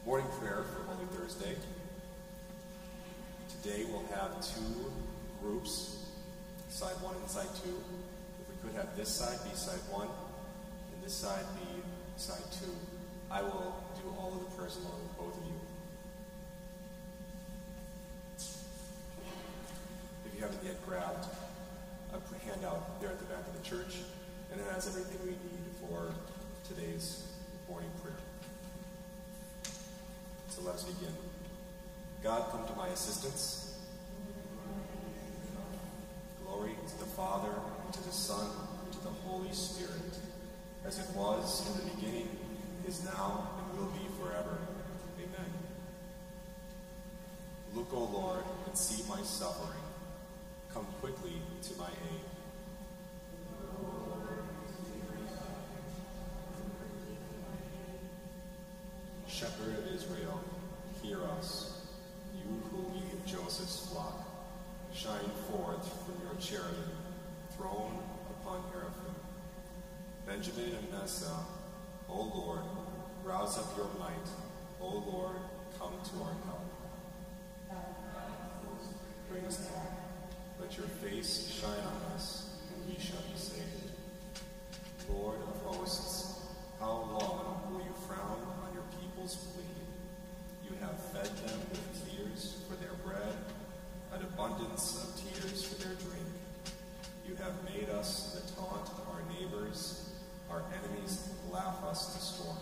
Morning prayer for Holy Thursday. Today we'll have two groups, side one and side two. If we could have this side be side one and this side be side two, I will do all of the prayers along with both of you. If you haven't yet grabbed a handout there at the back of the church, and it has everything we need for today's morning prayer. So let's begin. God, come to my assistance. Glory to the Father, and to the Son, and to the Holy Spirit, as it was in the beginning, is now, and will be forever. Amen. Look, O Lord, and see my suffering. Come quickly to my aid. Shepherd of Israel, hear us. You who lead Joseph's flock, shine forth from your cherubim, throne upon Cherubim. Benjamin and Manasseh, O Lord, rouse up your might. O Lord, come to our help. Bring us back. Let your face shine on us, and we shall be saved. Lord of hosts, how long will you frown on your people's plea? You have fed them with tears for their bread, an abundance of tears for their drink. You have made us the taunt of our neighbors. Our enemies laugh us to scorn.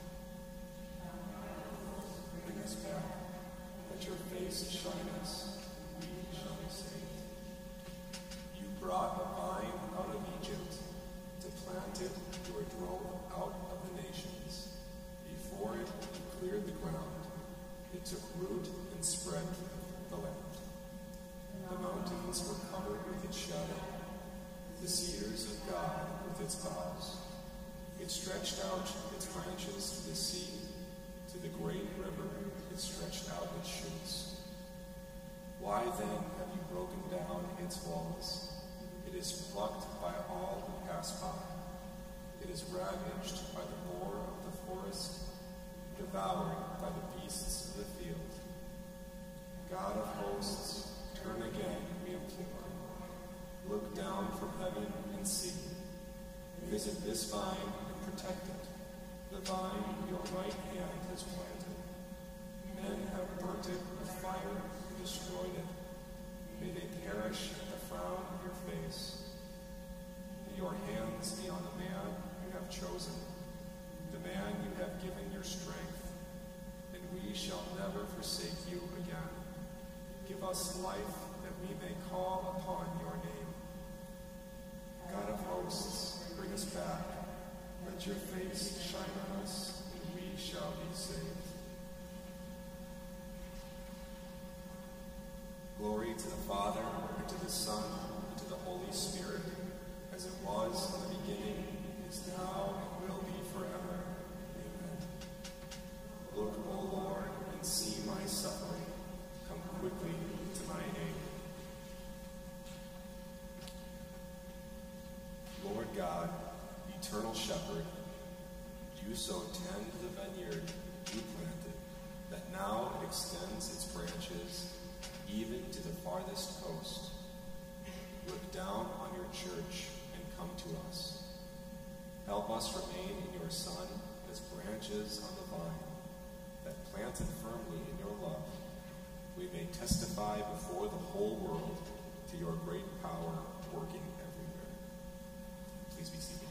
Bring us back. Let your face shine on us, and we shall be saved. You brought a vine out of Egypt. To plant it, you were drove out of the nations. Before it, you cleared the ground. It took root and spread the land. The mountains were covered with its shadow, the cedars of God with its boughs. It stretched out its branches to the sea, to the great river it stretched out its shoots. Why then have you broken down its walls? It is plucked by all who pass by. It is ravaged by the boar of the forest, devoured by the beasts of the field. God of hosts, turn again, we implore. Look down from heaven and see. Visit this vine and protect it, the vine your right hand has planted. Men have burnt it with fire and destroyed it. May they perish at the frown of your face. May your hands be on the man you have chosen, the man you have given your strength, and we shall never forsake you again. Give us life that we may call upon your name. God of hosts, bring us back. Let your face shine on us, and we shall be saved. Glory to the Father, and to the Son, and to the Holy Spirit, as it was in the beginning, is now, and will be forever. Amen. Look, O Lord, and see my suffering. Come quickly to my aid. Lord God, eternal shepherd, you so tend the vineyard you planted, that now it extends its branches even to the farthest coast. Look down on your church and come to us. Help us remain in your Son as branches on the vine, that planted firmly in your love, we may testify before the whole world to your great power working everywhere. Please be seated.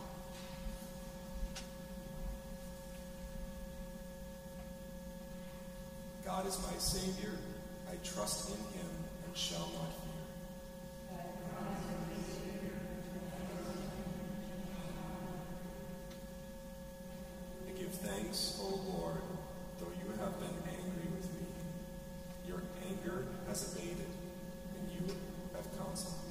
God is my Savior. I trust in him and shall not fear. I give thanks, O Lord, though you have been angry with me. Your anger has abated, and you have counseled me.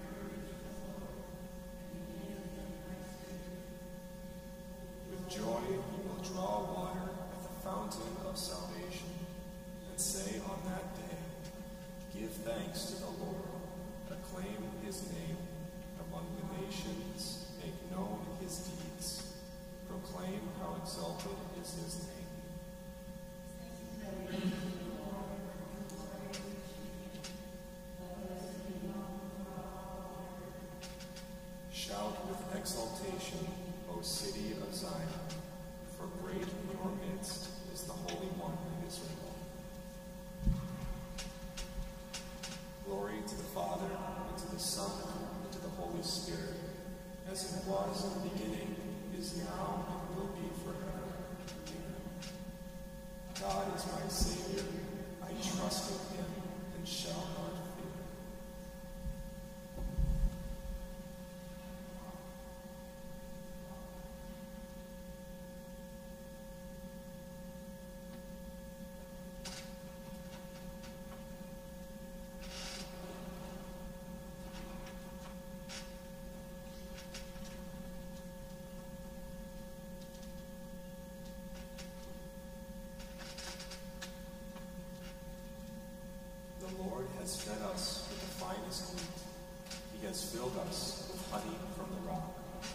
With joy praise his name. Shout with exultation, O city of Zion, for great in your midst is the Holy One of Israel. Glory to the Father, and to the Son, and to the Holy Spirit, as it was in the beginning, is now, and will be forever. Amen. God is my Savior. I trust in him and shall not fear. The Lord has fed us with the finest wheat. He has filled us with honey from the rock.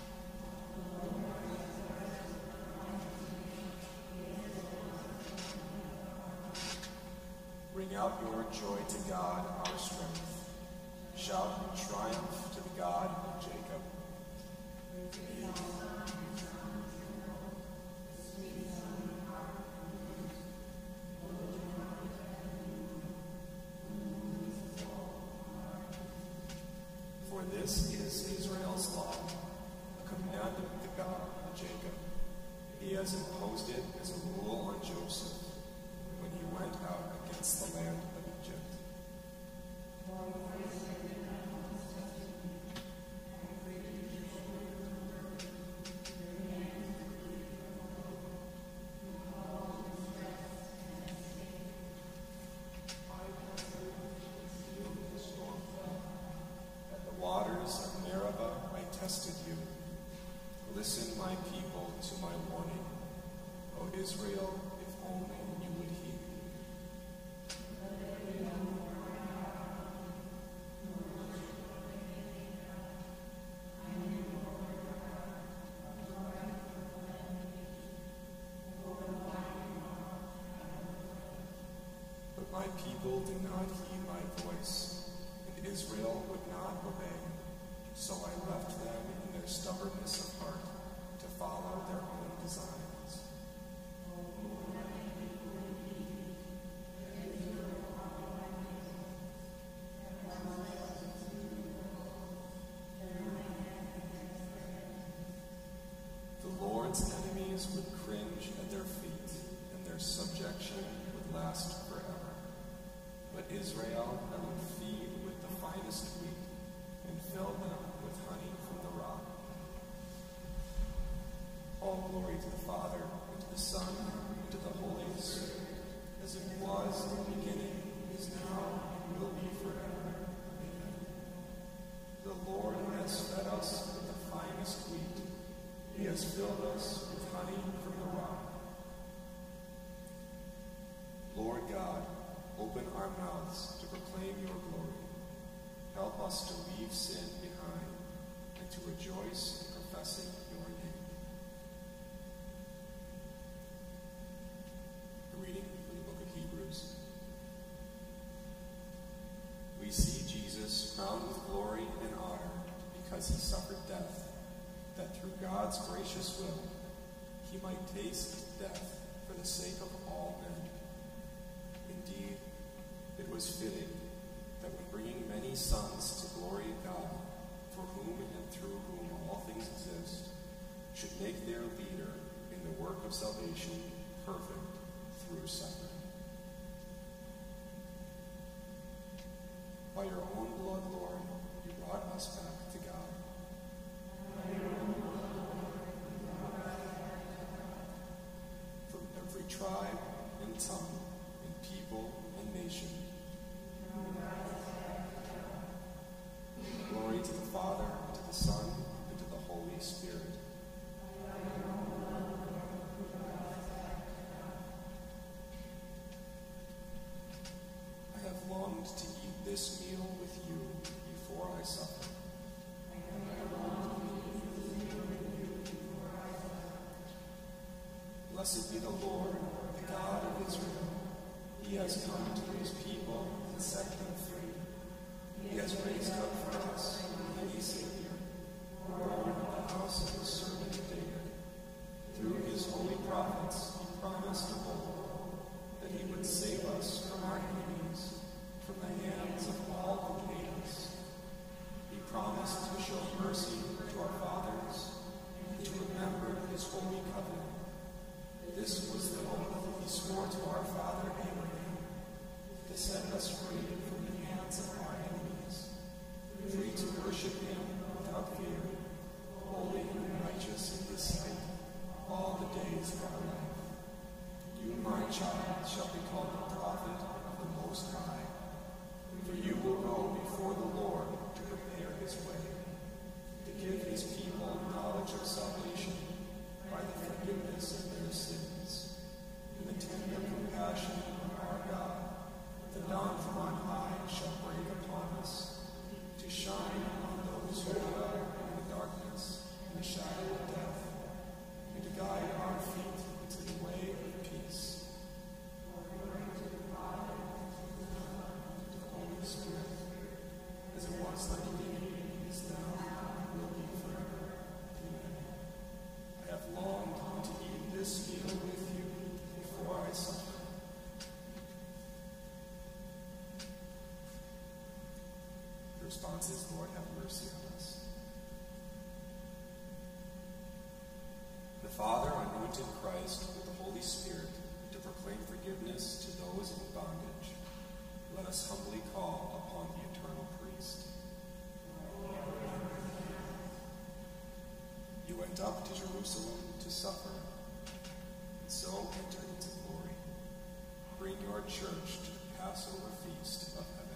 Bring out your joy to God, our strength. Shout in triumph to the God of Jacob. For this is Israel's law, a commandment to God of Jacob. He has imposed it as a rule on Joseph when he went out against the land of Egypt. Waters of Meribah, I tested you. Listen, my people, to my warning. O Israel, if only you would heed. But my people did not heed my voice, and Israel would not obey. So I left them in their stubbornness of heart to follow their own designs. The Lord's enemies would cringe at their feet, and their subjection would last forever. But Israel I would feed with the finest wheat, and fill them with honey from the rock. All glory to the Father, and to the Son, and to the Holy Spirit, as it was in the beginning, is now, and will be forever. Amen. The Lord has fed us with the finest wheat. He has filled us with honey from the rock. Lord God, open our mouths to proclaim your glory. Help us to leave sin behind and to rejoice in professing your name. A reading from the book of Hebrews. We see Jesus crowned with glory and honor because he suffered death, that through God's gracious will he might taste death for the sake of all men. Indeed, it was fitting that when bringing many sons to glory of God, for whom and through whom all things exist, should make their leader in the work of salvation perfect through suffering. By your own blood, Lord, you brought us back to God. From every tribe and tongue and people and nation, glory to the Father, and to the Son, and to the Holy Spirit. I have longed to eat this meal with you Blessed be the Lord, the God of Israel. He has come to his people and set them free. He has raised up for us a mighty Savior, born of the house of his servant David. Through his holy prophets he promised of old that he would save us from our enemies, from the hands of all who hate us. He promised to show mercy to our fathers and to remember his holy covenant. This was the oath he swore to our father Abraham, to set us free from the hands of our enemies, free to worship him without fear, holy and righteous in his sight, all the days of our life. You, my child, shall be called the prophet of the Most High, for you will go before the Lord to prepare his way, to give his people knowledge of salvation by the forgiveness of their sins, in the tender compassion of our God. The dawn from on high shall break upon us, to shine on those who dwell in the darkness and the shadow of death, and to guide our feet into the way of peace. The Holy Spirit, as it was like the beginning, is now, and will be forever. Amen. I have longed to eat this meal with you before I suffer. The response is, Lord, have mercy on us. The Father anointed Christ with the Holy Spirit to proclaim forgiveness to those in bondage. Let us humbly call upon the eternal priest. You went up to Jerusalem to suffer, and so enter into glory. Bring your church to the Passover feast of heaven.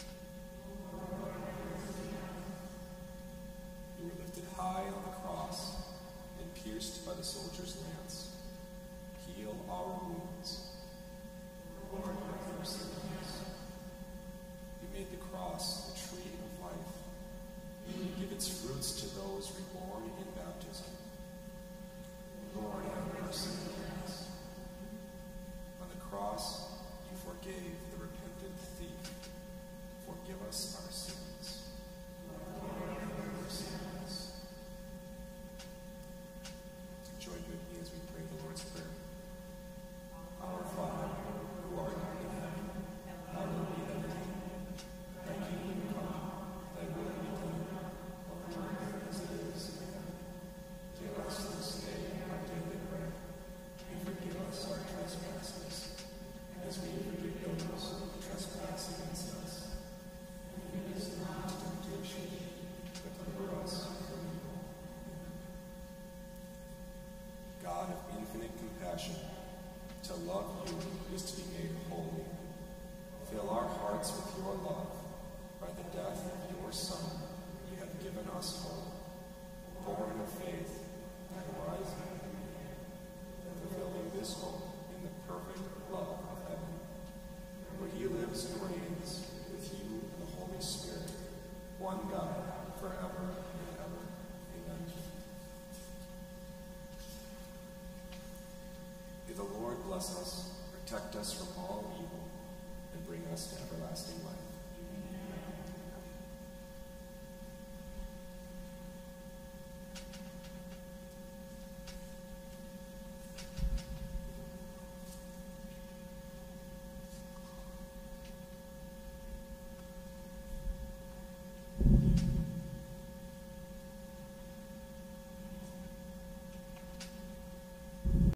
You were lifted high on the cross and pierced by the soldier's lance. Heal our wounds. Lord, have mercy on us. You made the cross the tree of life. You give its fruits to those reborn in baptism. Lord, have mercy on us. On the cross, you forgave the repentant thief. Forgive us our sins. Lord, have mercy on us. Join with me as we pray the Lord's Prayer. Our Father, who art in heaven, hallowed be thy name. Thy kingdom come, thy will be done, on earth as it is in heaven. Give us this day our daily bread, and forgive us our trespasses, as we forgive those who trespass against us. And lead us not into temptation, but deliver us from evil. Amen. God of infinite compassion, to love you is to be made holy. Fill our hearts with your love. By the death of your Son, you have given us hope, born of faith and rising of and fulfilling this hope in the perfect love of heaven, where he lives and reigns with you and the Holy Spirit, one God, forever and ever. Amen. May the Lord bless us, protect us from all evil, and bring us to everlasting life.